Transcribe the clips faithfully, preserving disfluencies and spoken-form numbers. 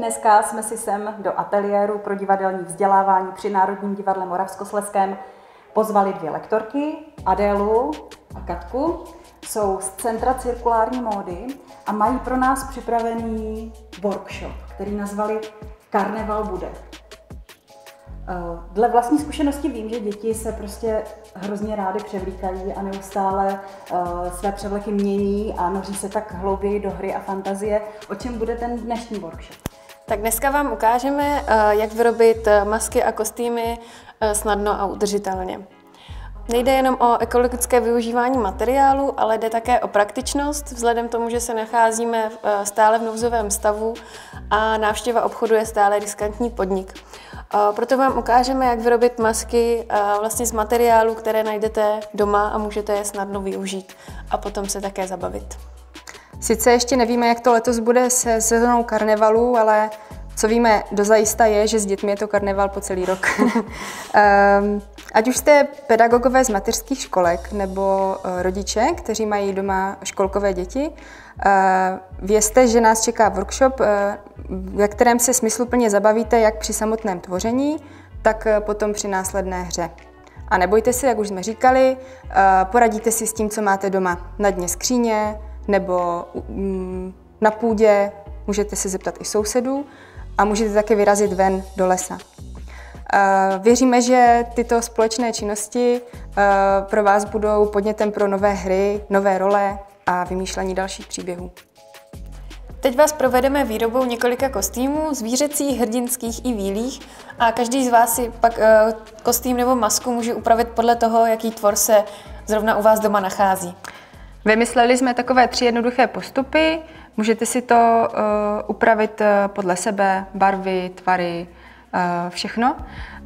Dneska jsme si sem do ateliéru pro divadelní vzdělávání při Národním divadle Moravskoslezském pozvali dvě lektorky, Adélu a Katku. Jsou z Centra cirkulární módy a mají pro nás připravený workshop, který nazvali Karneval bude. Dle vlastní zkušenosti vím, že děti se prostě hrozně rády převlíkají a neustále uh, své převleky mění a noří se tak hlouběji do hry a fantazie. O čem bude ten dnešní workshop? Tak dneska vám ukážeme, uh, jak vyrobit masky a kostýmy uh, snadno a udržitelně. Nejde jenom o ekologické využívání materiálu, ale jde také o praktičnost, vzhledem k tomu, že se nacházíme stále v nouzovém stavu a návštěva obchodu je stále riskantní podnik. Proto vám ukážeme, jak vyrobit masky vlastně z materiálu, které najdete doma a můžete je snadno využít a potom se také zabavit. Sice ještě nevíme, jak to letos bude se sezónou karnevalu, ale co víme dozajista je, že s dětmi je to karneval po celý rok. um, ať už jste pedagogové z mateřských školek nebo uh, rodiče, kteří mají doma školkové děti, uh, vězte, že nás čeká workshop, uh, ve kterém se smysluplně zabavíte jak při samotném tvoření, tak uh, potom při následné hře. A nebojte se, jak už jsme říkali, uh, poradíte si s tím, co máte doma na dně skříně nebo um, na půdě, můžete se zeptat i sousedů, a můžete také vyrazit ven do lesa. Věříme, že tyto společné činnosti pro vás budou podnětem pro nové hry, nové role a vymýšlení dalších příběhů. Teď vás provedeme výrobou několika kostýmů, zvířecích, hrdinských i bílých, a každý z vás si pak kostým nebo masku může upravit podle toho, jaký tvor se zrovna u vás doma nachází. Vymysleli jsme takové tři jednoduché postupy. Můžete si to uh, upravit uh, podle sebe, barvy, tvary, uh, všechno. Uh,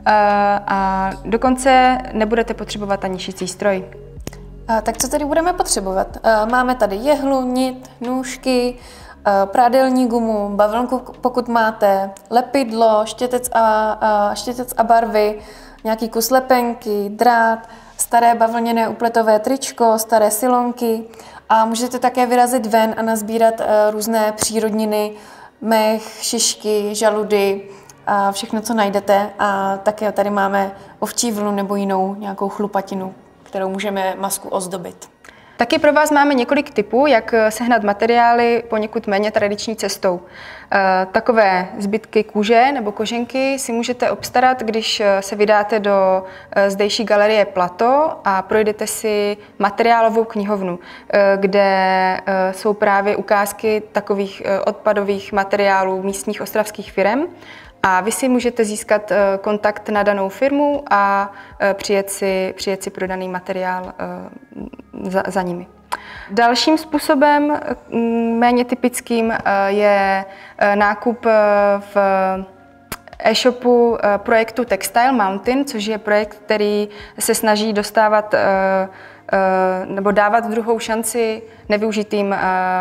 a dokonce nebudete potřebovat ani šicí stroj. A tak co tedy budeme potřebovat? Uh, máme tady jehlu, nit, nůžky, uh, prádelní gumu, bavlnku, pokud máte, lepidlo, štětec a, a, štětec a barvy, nějaký kus lepenky, drát, staré bavlněné upletové tričko, staré silonky. A můžete také vyrazit ven a nazbírat uh, různé přírodniny, mech, šišky, žaludy a všechno, co najdete. A také tady máme ovčí vlnu nebo jinou nějakou chlupatinu, kterou můžeme masku ozdobit. Taky pro vás máme několik tipů, jak sehnat materiály poněkud méně tradiční cestou. Takové zbytky kůže nebo koženky si můžete obstarat, když se vydáte do zdejší galerie Plato a projdete si materiálovou knihovnu, kde jsou právě ukázky takových odpadových materiálů místních ostravských firem. A vy si můžete získat kontakt na danou firmu a přijet si, přijet si prodaný materiál za, za nimi. Dalším způsobem, méně typickým, je nákup v e-shopu projektu Textile Mountain, což je projekt, který se snaží dostávat nebo dávat druhou šanci nevyužitým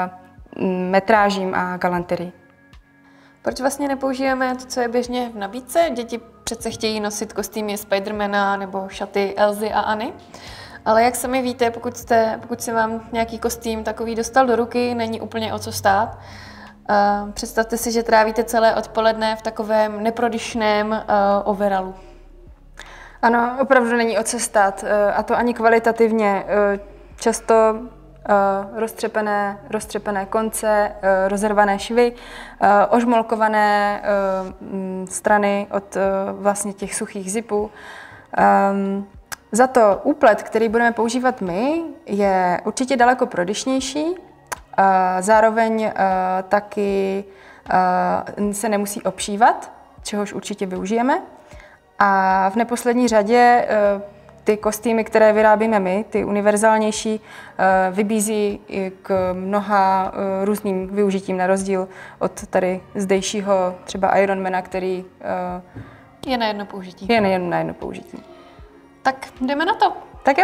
metrážím a galanterií. Proč vlastně nepoužijeme to, co je běžně v nabídce? Děti přece chtějí nosit kostýmy Spidermana nebo šaty Elzy a Anny. Ale jak sami víte, pokud, jste, pokud se vám nějaký kostým takový dostal do ruky, není úplně o co stát. Uh, představte si, že trávíte celé odpoledne v takovém neprodyšném uh, overalu. Ano, opravdu není o co stát, uh, a to ani kvalitativně. Uh, často Uh, roztřepené, roztřepené konce, uh, rozervané švy, uh, ožmolkované uh, strany od uh, vlastně těch suchých zipů. Um, za to úplet, který budeme používat my, je určitě daleko prodyšnější, uh, zároveň uh, taky uh, se nemusí obšívat, čehož určitě využijeme. A v neposlední řadě uh, ty kostýmy, které vyrábíme my, ty univerzálnější, vybízí k mnoha různým využitím, na rozdíl od tady zdejšího třeba Ironmana, který je na jedno použití. Je nejen na jedno použití. Tak jdeme na to. Tak jo.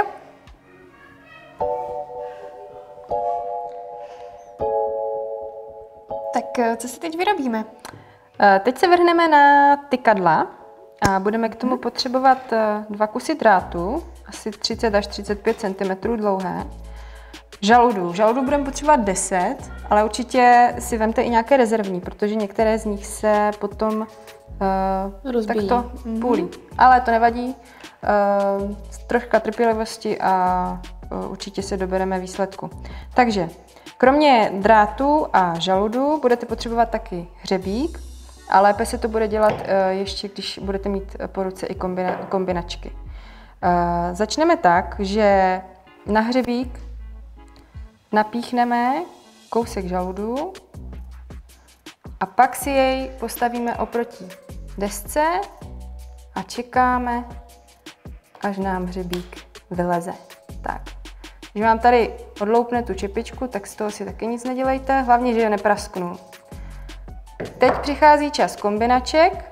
Tak co si teď vyrobíme? Teď se vrhneme na tykadla. A budeme k tomu potřebovat dva kusy drátu, asi třicet až třicet pět centimetrů dlouhé. Žaludů. Žaludů budeme potřebovat deset. ale určitě si vemte i nějaké rezervní, protože některé z nich se potom uh, takto půlí. Mm-hmm. Ale to nevadí, uh, troška trpělivosti a uh, určitě se dobereme výsledku. Takže kromě drátu a žaludu budete potřebovat taky hřebík a lépe se to bude dělat uh, ještě, když budete mít po ruce i kombina, kombinačky. Uh, začneme tak, že na hřebík napíchneme kousek žaludu a pak si jej postavíme oproti desce a čekáme, až nám hřebík vyleze. Tak. Když vám tady odloupne tu čepičku, tak z toho si taky nic nedělejte, hlavně, že je neprasknu. Teď přichází čas kombinaček.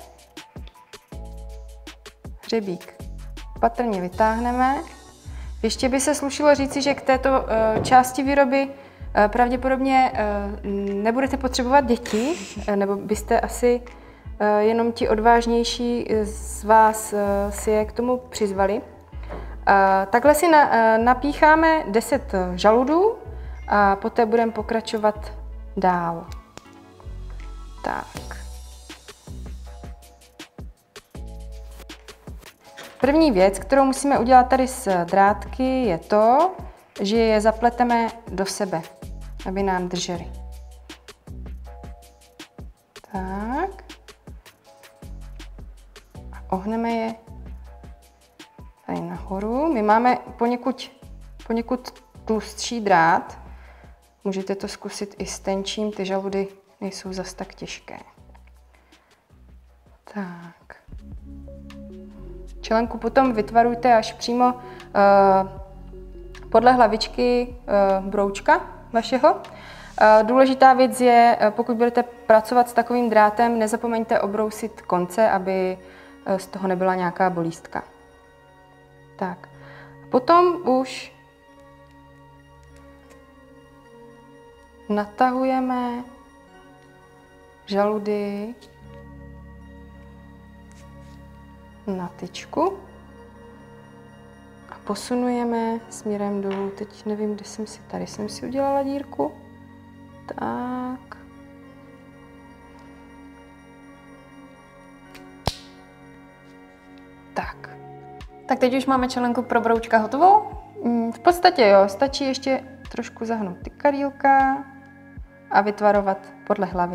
Hřebík patrně vytáhneme. Ještě by se slušilo říci, že k této uh, části výroby uh, pravděpodobně uh, nebudete potřebovat děti, uh, nebo byste asi uh, jenom ti odvážnější z vás uh, si je k tomu přizvali. Uh, takhle si na, uh, napícháme deset žaludů a poté budeme pokračovat dál. Tak. První věc, kterou musíme udělat tady s drátky, je to, že je zapleteme do sebe, aby nám držely. Tak. A ohneme je tady nahoru. My máme poněkud, poněkud tlustší drát. Můžete to zkusit i s tenčím, ty žaludy nejsou zas tak těžké. Tak. Čelenku potom vytvarujte až přímo uh, podle hlavičky uh, broučka vašeho. Uh, důležitá věc je, uh, pokud budete pracovat s takovým drátem, nezapomeňte obrousit konce, aby uh, z toho nebyla nějaká bolístka. Tak. Potom už natahujeme žaludy na tyčku a posunujeme směrem dolů. Teď nevím, kde jsem si, tady jsem si udělala dírku. Tak. Tak. Tak teď už máme čelenku pro broučka hotovou? V podstatě jo, stačí ještě trošku zahnout ty kadílka a vytvarovat podle hlavy.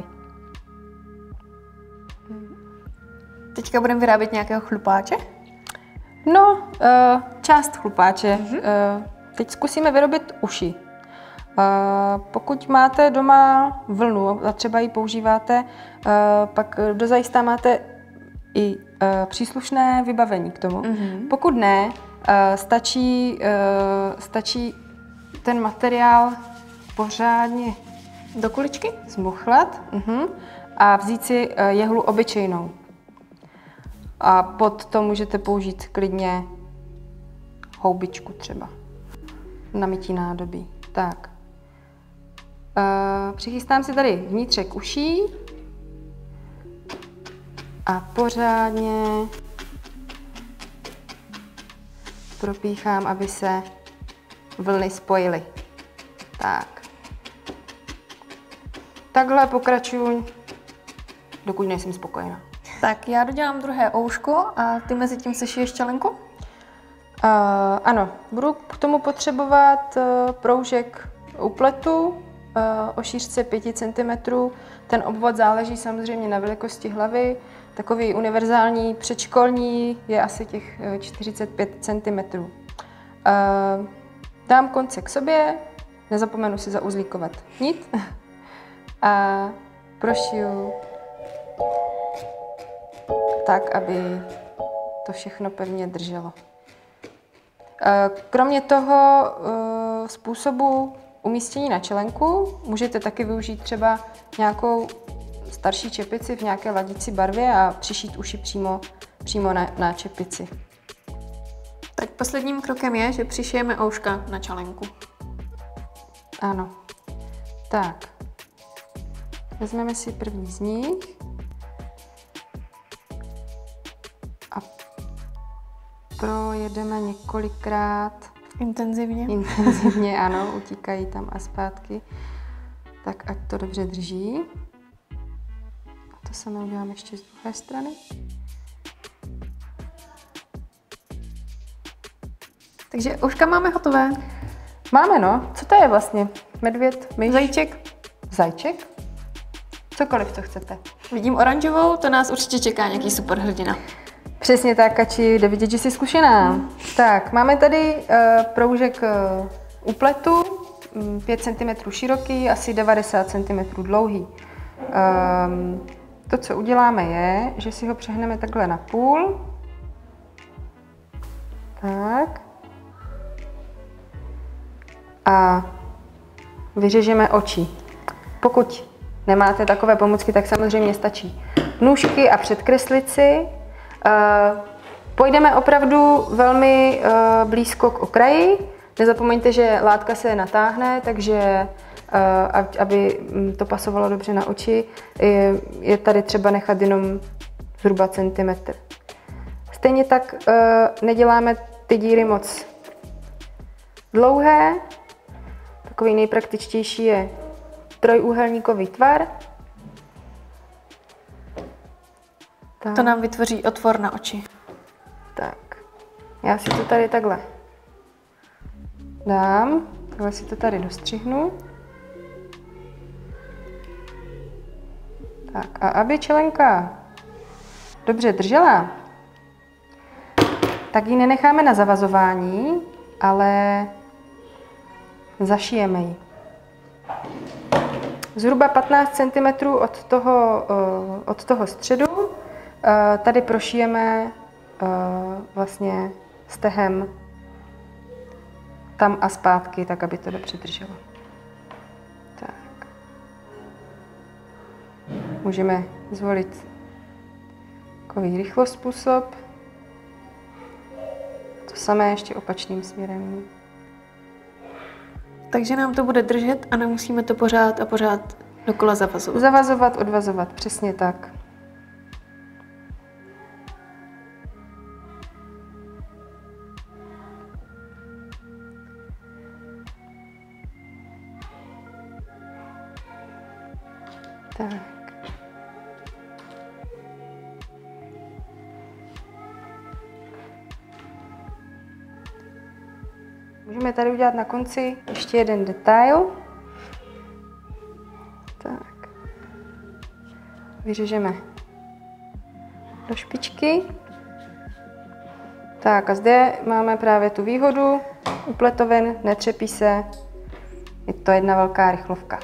Teďka budeme vyrábět nějakého chlupáče? No, uh, část chlupáče. Mm-hmm. Uh, teď zkusíme vyrobit uši. Uh, pokud máte doma vlnu a třeba ji používáte, uh, pak dozajista máte i uh, příslušné vybavení k tomu. Mm-hmm. Pokud ne, uh, stačí, uh, stačí ten materiál pořádně do kuličky zmuchlat uh-huh, a vzít si uh, jehlu obyčejnou. A pod to můžete použít klidně houbičku třeba na mytí nádobí. Tak. Uh, přichystám si tady vnitřek uší a pořádně propíchám, aby se vlny spojily. Tak. Takhle pokračuju, dokud nejsem spokojená. Tak já dodělám druhé ouško a ty mezi tím sešiješ čelenku? Uh, ano, budu k tomu potřebovat uh, proužek úpletu uh, o šířce pět centimetrů. Ten obvod záleží samozřejmě na velikosti hlavy. Takový univerzální předškolní je asi těch uh, čtyřicet pět centimetrů. Uh, dám konce k sobě, nezapomenu si zauzlíkovat nit a prošiju tak, aby to všechno pevně drželo. Kromě toho způsobu umístění na čelenku můžete taky využít třeba nějakou starší čepici v nějaké ladící barvě a přišít uši přímo, přímo na, na čepici. Tak posledním krokem je, že přišijeme ouška na čelenku. Ano. Tak. Vezmeme si první z nich a projedeme několikrát. Intenzivně? Intenzivně, ano, utíkají tam a zpátky. Tak ať to dobře drží. A to samé udělám ještě z druhé strany. Takže uška máme hotové. Máme, no. Co to je vlastně? Medvěd, myš? Zajíček. Zajček? Cokoliv, co chcete. Vidím oranžovou, to nás určitě čeká nějaký superhrdina. Přesně tak, Kači, jde vidět, že jsi zkušená. Hmm. Tak, máme tady uh, proužek uh, úpletu, um, pět centimetrů široký, asi devadesát centimetrů dlouhý. Um, to, co uděláme, je, že si ho přehneme takhle na půl. Tak. A vyřežeme oči. Pokud nemáte takové pomůcky, tak samozřejmě stačí nůžky a předkreslit si. Uh, půjdeme opravdu velmi uh, blízko k okraji. Nezapomeňte, že látka se natáhne, takže uh, aby to pasovalo dobře na oči, je, je tady třeba nechat jenom zhruba centimetr. Stejně tak uh, neděláme ty díry moc dlouhé. Takový nejpraktičtější je trojúhelníkový tvar. Tak. To nám vytvoří otvor na oči. Tak, já si to tady takhle dám, takhle si to tady dostřihnu. Tak a aby čelenka dobře držela, tak ji nenecháme na zavazování, ale zašijeme ji. Zhruba patnáct centimetrů od toho, od toho středu. Tady prošijeme vlastně stehem tam a zpátky, tak aby to dobře drželo. Tak. Můžeme zvolit takový rychlost způsob. To samé ještě opačným směrem. Takže nám to bude držet a nemusíme to pořád a pořád dokola zavazovat. Zavazovat, odvazovat, přesně tak. Tak. Můžeme tady udělat na konci ještě jeden detail. Tak. Vyřežeme do špičky. Tak a zde máme právě tu výhodu. Upletoven, netřepí se. Je to jedna velká rychlovka.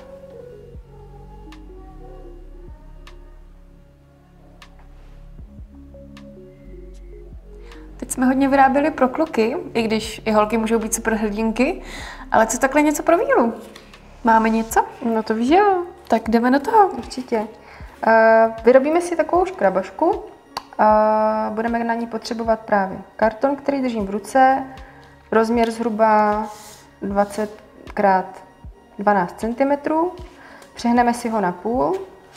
Teď jsme hodně vyráběli pro kluky, i když i holky můžou být superhrdinky, ale co takhle něco pro Vílu? Máme něco? No to víš, jo. Tak jdeme do toho. Určitě. Uh, vyrobíme si takovou škrabašku. Uh, budeme na ní potřebovat právě karton, který držím v ruce, rozměr zhruba dvacet krát dvanáct centimetrů. Přehneme si ho na půl,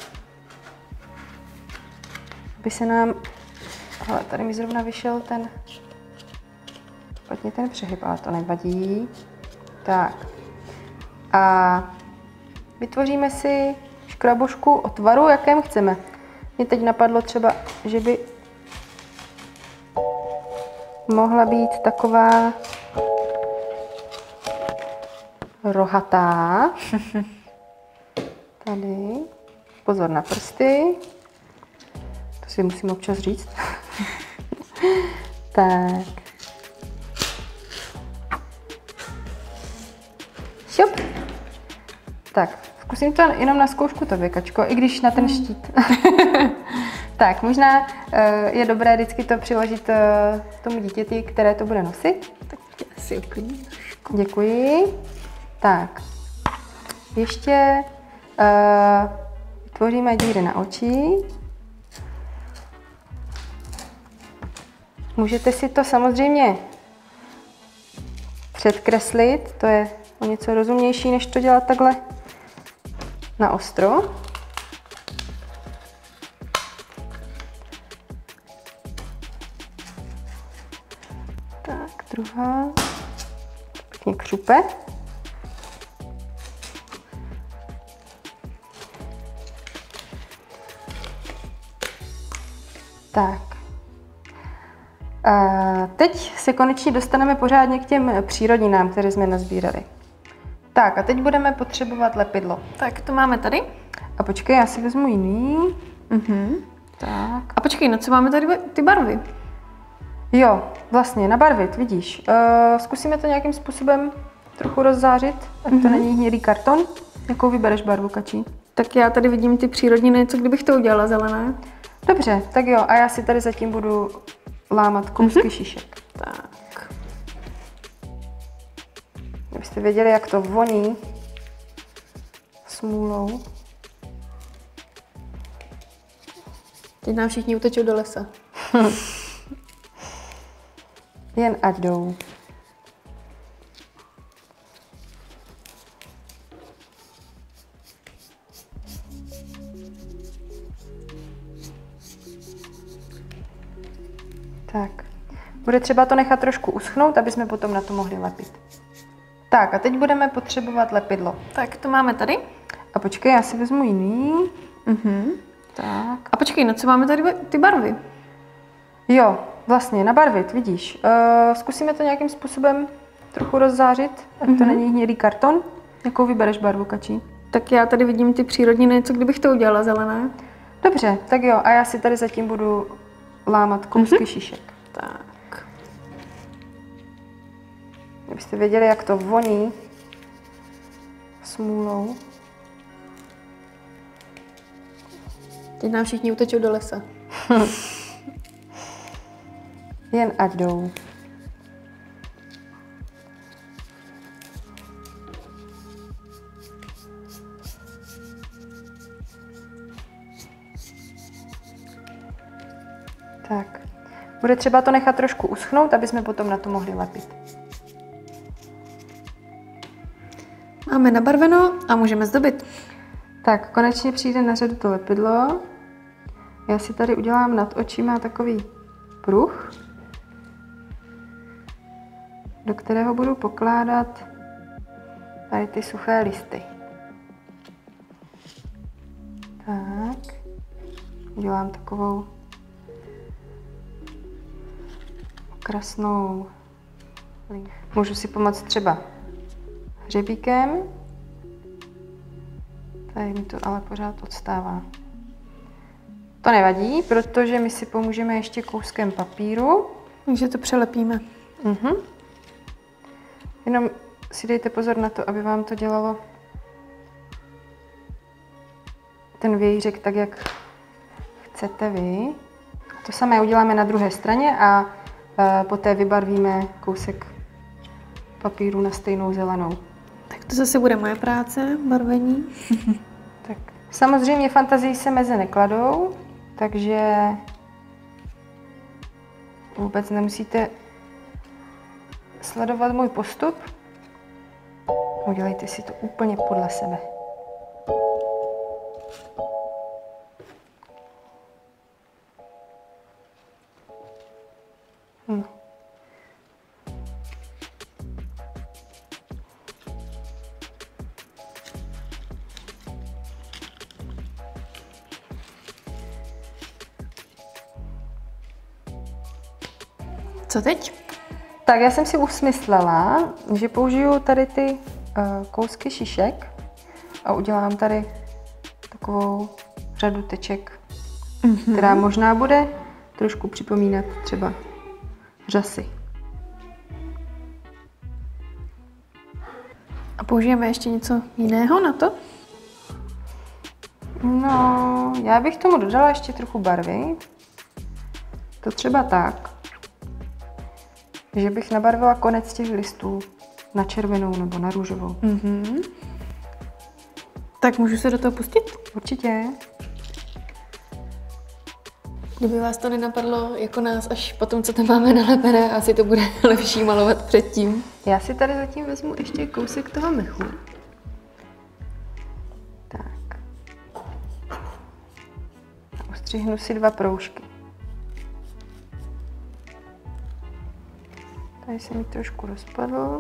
aby se nám... Hele, tady mi zrovna vyšel ten, špatně ten přehyb, ale to nevadí. Tak. A vytvoříme si škrabošku o tvaru, jakém chceme. Mně teď napadlo třeba, že by mohla být taková rohatá. Tady. Pozor na prsty. To si musím občas říct. Tak. Šup. Tak, zkusím to jenom na zkoušku tobě, Kačko, i když na ten štít. Tak, možná uh, je dobré vždycky to přiložit uh, tomu dítěti, které to bude nosit. Tak si uklidím. Děkuji. Tak, ještě uh, tvoříme díry na oči. Můžete si to samozřejmě předkreslit, to je o něco rozumnější, než to dělat takhle na ostro. Tak, druhá. Pěkně křupe. Tak. A teď se konečně dostaneme pořádně k těm přírodninám, které jsme nazbírali. Tak a teď budeme potřebovat lepidlo. Tak to máme tady. A počkej, já si vezmu jiný. Mhm. Tak. A počkej, na co máme tady ty barvy? Jo, vlastně nabarvit, vidíš. Uh, zkusíme to nějakým způsobem trochu rozzářit, ať to Mhm. není hnědý karton. Jakou vybereš barvu, Kačí? Tak já tady vidím ty přírodniny, co kdybych to udělala zelené? Dobře, tak jo, a já si tady zatím budu lámat kousky mm-hmm. šišek. Tak. Abyste věděli, jak to voní smůlou. Teď nám všichni utečou do lesa. Jen ať jdou. Tak. Bude třeba to nechat trošku uschnout, aby jsme potom na to mohli lepit. Tak a teď budeme potřebovat lepidlo. Tak to máme tady. A počkej, já si vezmu jiný. Mhm. Tak. A počkej, na co máme tady ty barvy? Jo, vlastně nabarvit, vidíš. Uh, zkusíme to nějakým způsobem trochu rozzářit, ať mm-hmm. to není hnědý karton. Jakou vybereš barvu, Kačí? Tak já tady vidím ty přírodniny, co kdybych to udělala zelené? Dobře, tak jo, a já si tady zatím budu lámat kousky mm-hmm. šišek. Tak. Abyste věděli, jak to voní smůlou. Teď nám všichni utečou do lesa. Jen ať jdou. Tak. Bude třeba to nechat trošku uschnout, aby jsme potom na to mohli lepit. Máme nabarveno a můžeme zdobit. Tak, konečně přijde na řadu to lepidlo. Já si tady udělám nad očima takový pruh, do kterého budu pokládat tady ty suché listy. Tak, udělám takovou okrasnou linku. Můžu si pomoct třeba hřebíkem. Tady mi to ale pořád odstává. To nevadí, protože my si pomůžeme ještě kouskem papíru. Takže to přelepíme. Mhm. Jenom si dejte pozor na to, aby vám to dělalo ten vějířek tak, jak chcete vy. To samé uděláme na druhé straně a e, poté vybarvíme kousek papíru na stejnou zelenou. Tak to zase bude moje práce, barvení. Tak. Samozřejmě fantazii se meze nekladou, takže vůbec nemusíte sledovat můj postup. Udělejte si to úplně podle sebe. No. Co teď? Tak já jsem si usmyslela, že použiju tady ty uh, kousky šišek a udělám tady takovou řadu teček, mm-hmm. která možná bude trošku připomínat třeba řasy. A použijeme ještě něco jiného na to? No, já bych tomu dodala ještě trochu barvy. To třeba tak, že bych nabarvila konec těch listů na červenou nebo na růžovou. Mhm. Tak můžu se do toho pustit? Určitě. Kdyby vás to nenapadlo jako nás až potom, co to máme nalepené, asi to bude lepší malovat předtím. Já si tady zatím vezmu ještě kousek toho mechu. Tak. A ustřihnu si dva proužky. Tady se mi trošku rozpadl.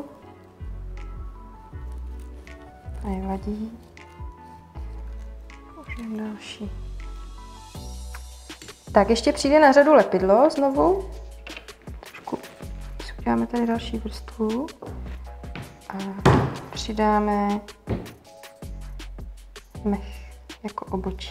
Nevadí. Použijem další. Tak ještě přijde na řadu lepidlo znovu. Trošku uděláme tady další vrstvu. A přidáme mech jako obočí.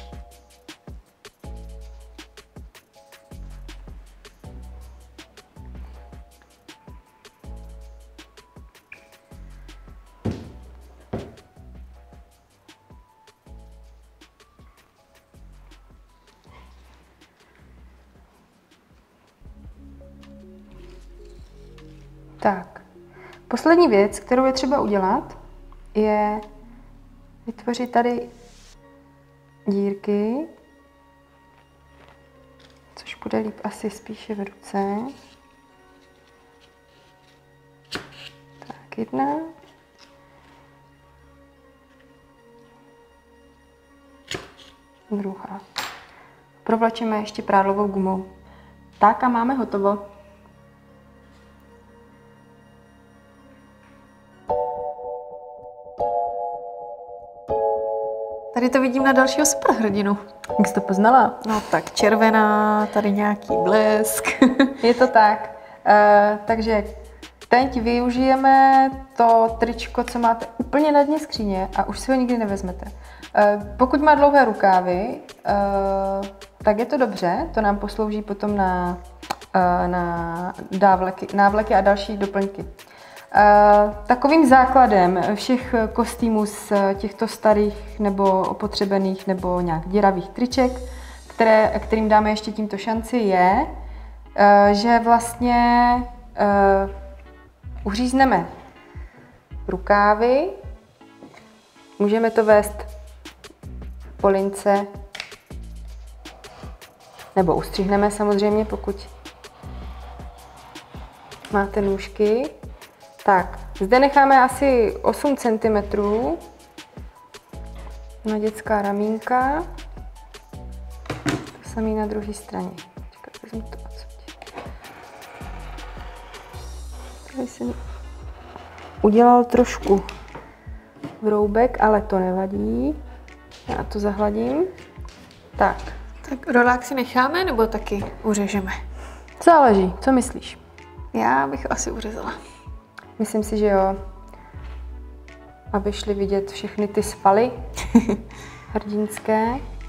Tak, poslední věc, kterou je třeba udělat, je vytvořit tady dírky, což bude líp asi spíše v ruce. Tak, jedna. Druhá. Provlačíme ještě prádlovou gumou. Tak a máme hotovo. Tady to vidím na dalšího superhrdinu. Jak jsi to poznala? No tak červená, tady nějaký blesk. Je to tak. Uh, takže teď využijeme to tričko, co máte úplně na dně skříně a už si ho nikdy nevezmete. Uh, pokud má dlouhé rukávy, uh, tak je to dobře, to nám poslouží potom na, uh, na dávleky, návleky a další doplňky. Uh, takovým základem všech kostýmů z těchto starých nebo opotřebených nebo nějak děravých triček, které, kterým dáme ještě tímto šanci, je, uh, že vlastně uh, uřízneme rukávy, můžeme to vést po lince nebo ustřihneme samozřejmě, pokud máte nůžky. Tak, zde necháme asi osm centimetrů na dětská ramínka. To samé na druhé straně. Čekaj, vezmu to odsud. Tady jsem udělal trošku vroubek, ale to nevadí. Já to zahladím. Tak. Tak rolák si necháme, nebo taky uřežeme? Záleží, co myslíš? Já bych asi uřezala. Myslím si, že jo. Aby šly vidět všechny ty svaly hrdinské.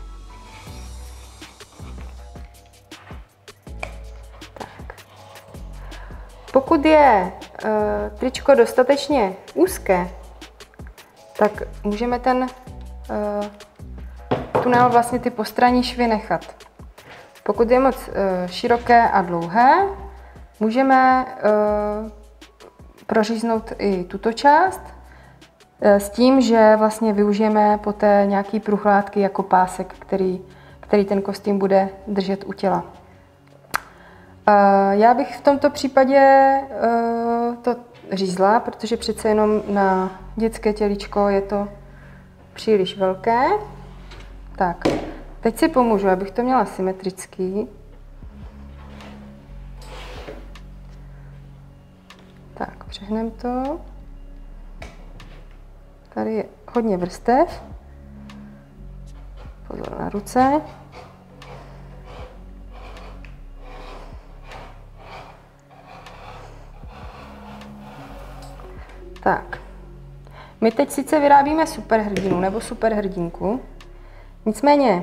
Tak. Pokud je uh, tričko dostatečně úzké, tak můžeme ten uh, tunel, vlastně ty postranní švy nechat. Pokud je moc uh, široké a dlouhé, můžeme uh, proříznout i tuto část s tím, že vlastně využijeme poté nějaký pruhlátky jako pásek, který, který ten kostým bude držet u těla. Já bych v tomto případě to řízla, protože přece jenom na dětské tělíčko je to příliš velké. Tak, teď si pomůžu, abych to měla symetrický. Tak, přehneme to. Tady je hodně vrstev. Pozor na ruce. Tak. My teď sice vyrábíme superhrdinu nebo superhrdinku, nicméně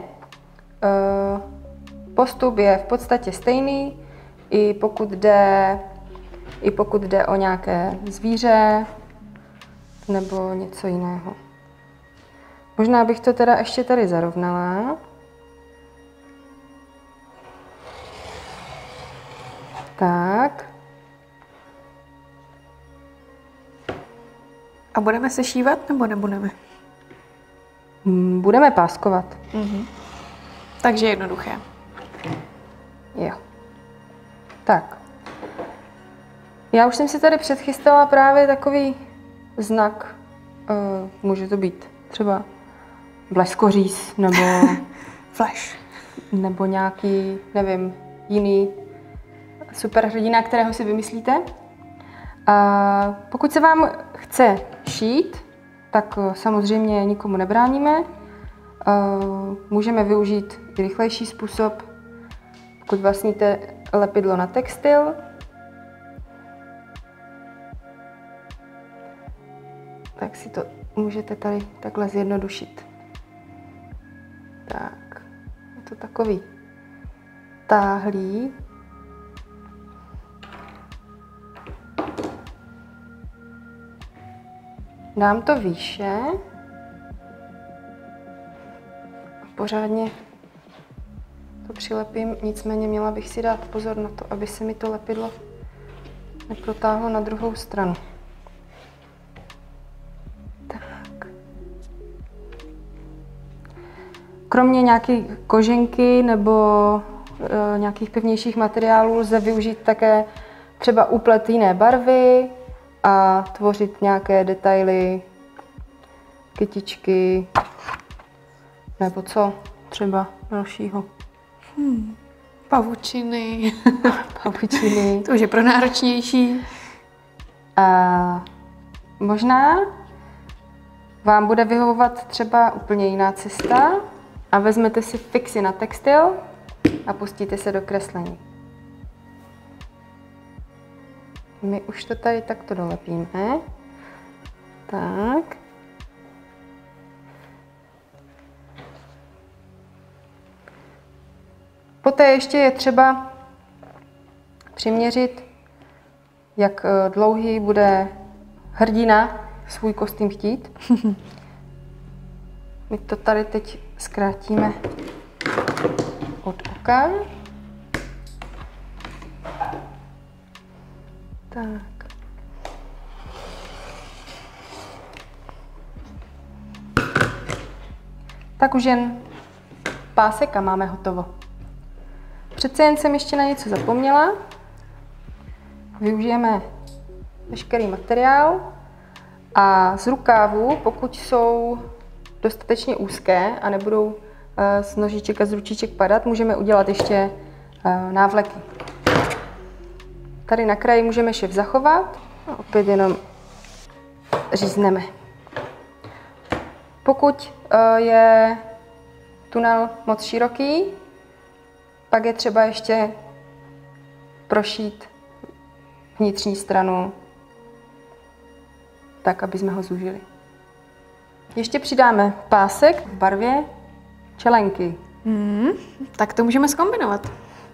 postup je v podstatě stejný, i pokud jde I pokud jde o nějaké zvíře nebo něco jiného. Možná bych to teda ještě tady zarovnala. Tak. A budeme se šívat nebo nebudeme? Budeme páskovat. Mhm. Takže jednoduché. Jo. Tak. Já už jsem si tady předchystala právě takový znak. Uh, může to být třeba bleskoříz nebo Flash. Nebo nějaký, nevím, jiný superhrdina, kterého si vymyslíte. A pokud se vám chce šít, tak samozřejmě nikomu nebráníme. Uh, můžeme využít i rychlejší způsob. Pokud vlastníte lepidlo na textil, tak si to můžete tady takhle zjednodušit. Tak, je to takový táhlý. Dám to výše. Pořádně to přilepím, nicméně měla bych si dát pozor na to, aby se mi to lepidlo neprotáhlo na druhou stranu. Tak. Kromě nějaké koženky nebo e, nějakých pevnějších materiálů lze využít také třeba úplet jiné barvy a tvořit nějaké detaily, kytičky, nebo co třeba dalšího. Hmm. Pavučiny. Pavučiny. To už je pro náročnější. A možná vám bude vyhovovat třeba úplně jiná cesta a vezmete si fixy na textil a pustíte se do kreslení. My už to tady takto dolepíme. Tak. Poté ještě je třeba přiměřit, jak dlouhý bude hrdina svůj kostým chtít. My to tady teď zkrátíme od oka. Tak. Tak už jen pásek a máme hotovo. Přece jen jsem ještě na něco zapomněla. Využijeme veškerý materiál a z rukávu, pokud jsou dostatečně úzké a nebudou z nožiček a z ručiček padat, můžeme udělat ještě návleky. Tady na kraji můžeme šev zachovat a opět jenom řízneme. Pokud je tunel moc široký, pak je třeba ještě prošít vnitřní stranu tak, aby jsme ho zúžili. Ještě přidáme pásek v barvě čelenky. Hmm, tak to můžeme zkombinovat.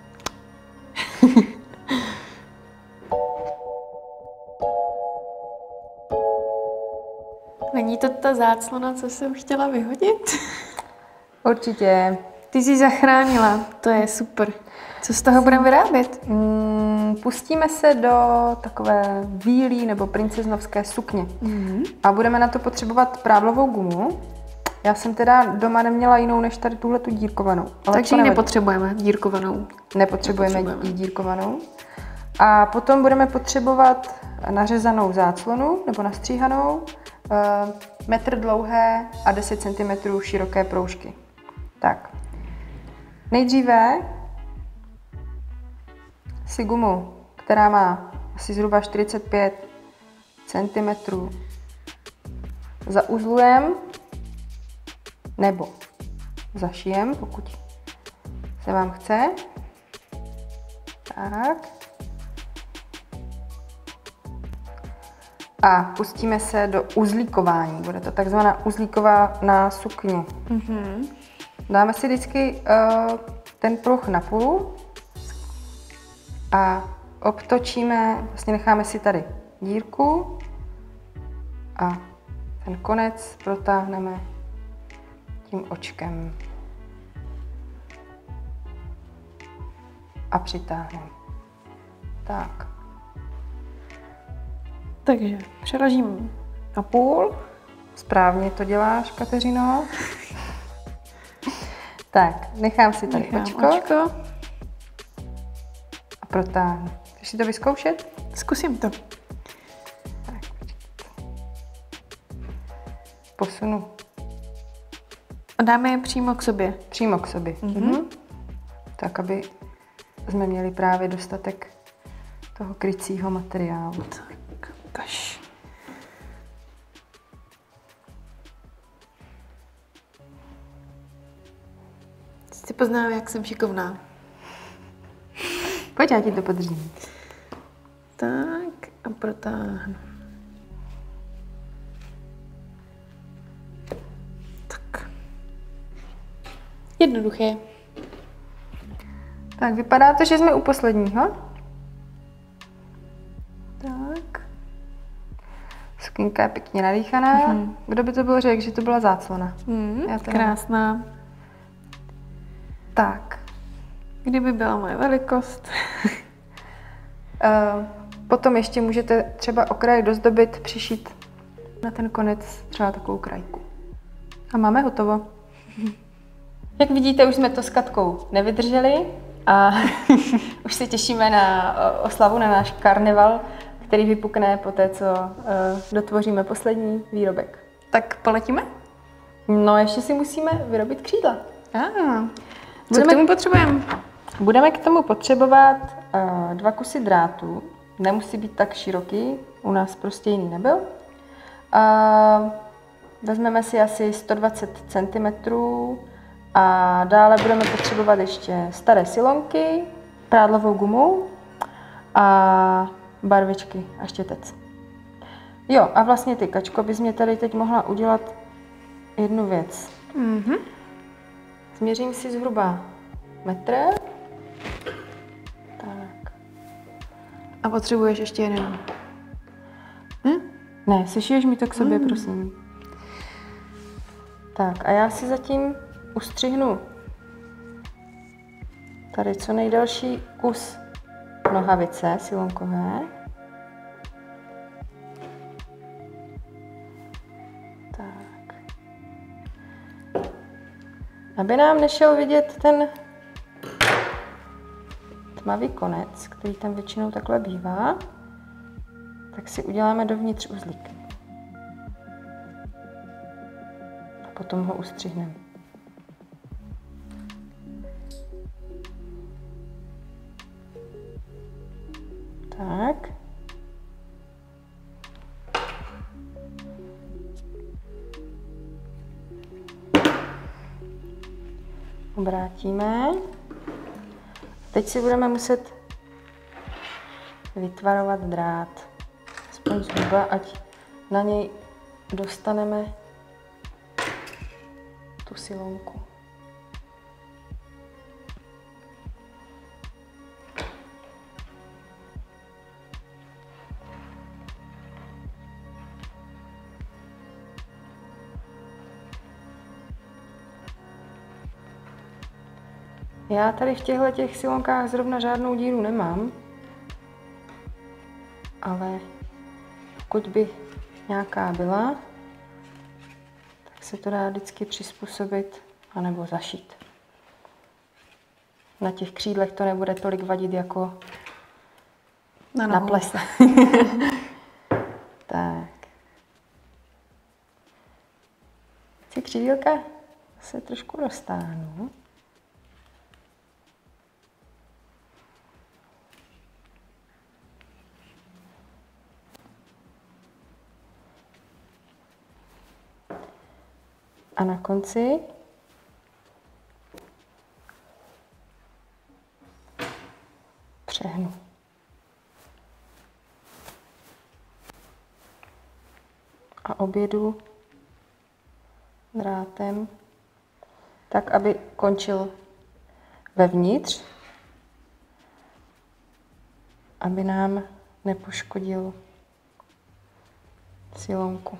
Není to ta záclona, co jsem chtěla vyhodit? Určitě. Ty jsi zachránila, to je super. Co z toho budeme vyrábět? Mm, pustíme se do takové vílí nebo princeznovské sukně. Mm. A budeme na to potřebovat prádlovou gumu. Já jsem teda doma neměla jinou než tady tuhle tu dírkovanou. Ale Takže ji nepotřebujeme, dírkovanou. Nepotřebujeme, nepotřebujeme ji dírkovanou. A potom budeme potřebovat nařezanou záclonu nebo nastříhanou, metr dlouhé a deset centimetrů široké proužky. Tak. Nejdříve si gumu, která má asi zhruba čtyřicet pět centimetrů, zauzlujeme nebo zašijem, pokud se vám chce. Tak. A pustíme se do uzlíkování. Bude to takzvaná uzlíková sukně. Mm-hmm. Dáme si vždycky uh, ten pruh na půl a obtočíme, vlastně necháme si tady dírku a ten konec protáhneme tím očkem a přitáhneme. Tak. Takže přeložím na půl. Správně to děláš, Kateřino. Tak, nechám si tady Nechám očko, očko a protáhnu. Chceš si to vyzkoušet? Zkusím to. Tak, posunu. A dáme je přímo k sobě. Přímo k sobě. Mm-hmm. Mhm. Tak, aby jsme měli právě dostatek toho krycího materiálu. Tak, kaš. Si poznám, jak jsem šikovná. Pojď, já ti to podržím. Tak a protáhnu. Tak. Jednoduché. Tak, vypadá to, že jsme u posledního. Tak. Sukínka je pěkně nadýchaná. Mm-hmm. Kdo by to byl řekl, že to byla záclona? Mm, Já teda... krásná. Tak. Kdyby byla moje velikost. uh, potom ještě můžete třeba okraj dozdobit, přišít na ten konec třeba takovou krajku. A máme hotovo. Jak vidíte, už jsme to s Katkou nevydrželi a už se těšíme na oslavu, na náš karneval, který vypukne po té, co uh, dotvoříme poslední výrobek. Tak poletíme? No, ještě si musíme vyrobit křídla. Ah, co budeme, k tomu potřebujeme? Budeme k tomu potřebovat uh, dva kusy drátů. Nemusí být tak široký, u nás prostě jiný nebyl. Uh, vezmeme si asi sto dvacet centimetrů a dále budeme potřebovat ještě staré silonky, prádlovou gumu a barvičky a štětec. Jo, a vlastně ty, Kačko, bys mě tady teď mohla udělat jednu věc. Mm-hmm. Změřím si zhruba metr. Tak. A potřebuješ ještě jeden. Hm? Ne, sešiješ mi to k sobě, mm. prosím. Tak a já si zatím ustřihnu tady co nejdelší kus nohavice silonkové. Tak. Aby nám nešel vidět ten tmavý konec, který tam většinou takhle bývá, tak si uděláme dovnitř uzlík. A potom ho ustřihneme. Tak. Obrátíme. Teď si budeme muset vytvarovat drát. Aspoň zhruba, ať na něj dostaneme tu silonku. Já tady v těchto těch silonkách zrovna žádnou díru nemám, ale pokud by nějaká byla, tak se to dá vždycky přizpůsobit anebo zašít. Na těch křídlech to nebude tolik vadit jako na, na plese. Tak. Ty křídílka se trošku roztáhnou. A na konci přehnu. A objedu drátem tak, aby končil vevnitř, aby nám nepoškodil silonku.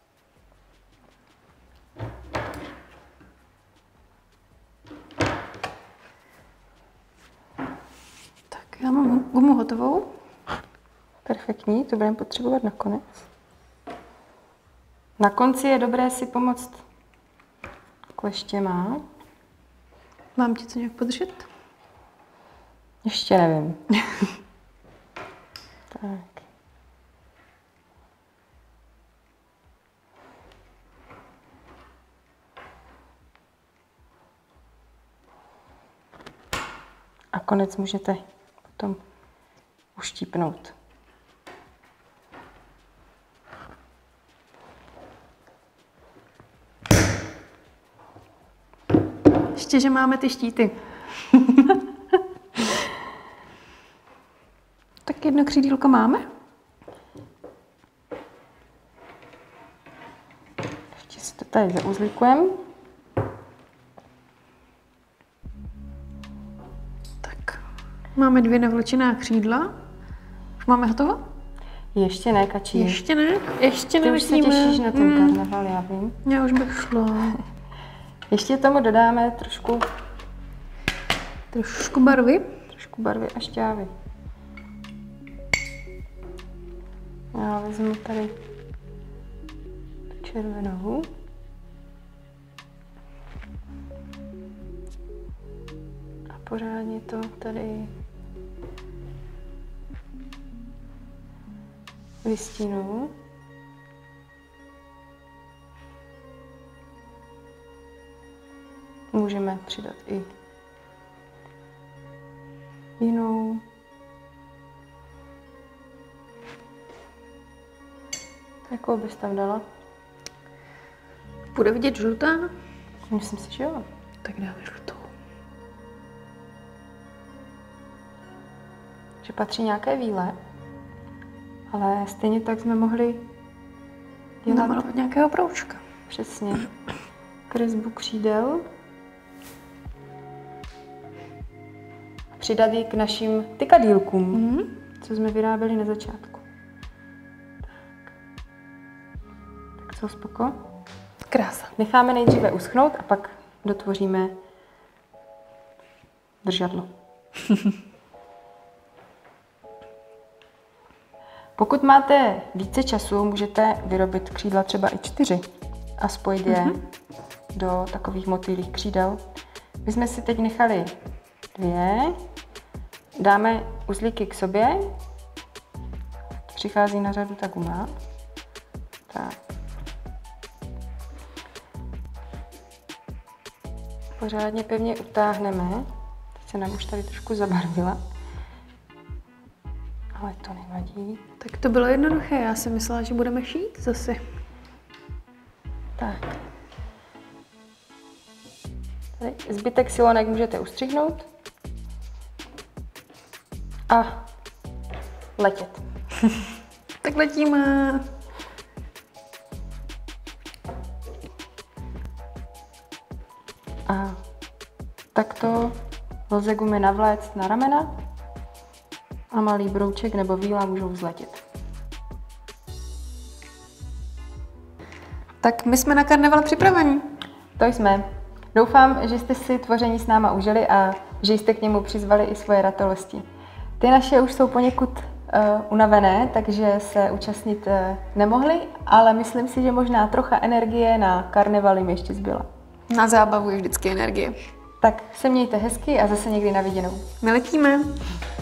Já mám gumu hotovou. Perfektní, to budeme potřebovat nakonec. Na konci je dobré si pomoct kleštěma. Mám ti co nějak podržet? Ještě nevím. Tak. A konec můžete potom uštípnout. Ještě, že máme ty štíty. Tak jedno křídílko máme. Ještě si to tady zauzlíkujeme. Tak, máme dvě navlečená křídla. Už máme hotovo? Ještě ne, Kačí. Ještě ne, ještě Ty už se těšíš na ten Mm. karneval, já vím. Já už bych šla. Ještě tomu dodáme trošku, Trošku barvy. trošku barvy a šťávy. Já vezmu tady tu červenou. A pořádně to tady vystínu. Můžeme přidat i jinou. Jakou bys tam dala? Bude vidět žlutá? Myslím si, že jo. Tak dáme žlutou. Že patří nějaké víle, ale stejně tak jsme mohli dělat Namalovat nějakého proučka. přesně kresbu křídel. A přidat ji k našim tykadýlkům, Mm. co jsme vyráběli na začátku. Tak, tak co, spoko? Krása. Necháme nejdříve uschnout a pak dotvoříme držadlo. Pokud máte více času, můžete vyrobit křídla třeba i čtyři a spojit je mm-hmm. do takových motýlých křídel. My jsme si teď nechali dvě, dáme uzlíky k sobě, přichází na řadu ta guma. Tak. Pořádně pevně utáhneme. Teď se nám už tady trošku zabarvila. Ale to nevadí. Tak to bylo jednoduché, já jsem myslela, že budeme šít zase. Tak. Tady zbytek silonek můžete ustřihnout. A letět. Tak letíme. A takto lze gumy navléct na ramena a malý brouček nebo víla můžou vzletět. Tak my jsme na karneval připraveni. To jsme. Doufám, že jste si tvoření s náma užili a že jste k němu přizvali i svoje ratolosti. Ty naše už jsou poněkud uh, unavené, takže se účastnit uh, nemohli, ale myslím si, že možná trocha energie na karneval jim ještě zbyla. Na zábavu je vždycky energie. Tak se mějte hezky a zase někdy na viděnou. My letíme.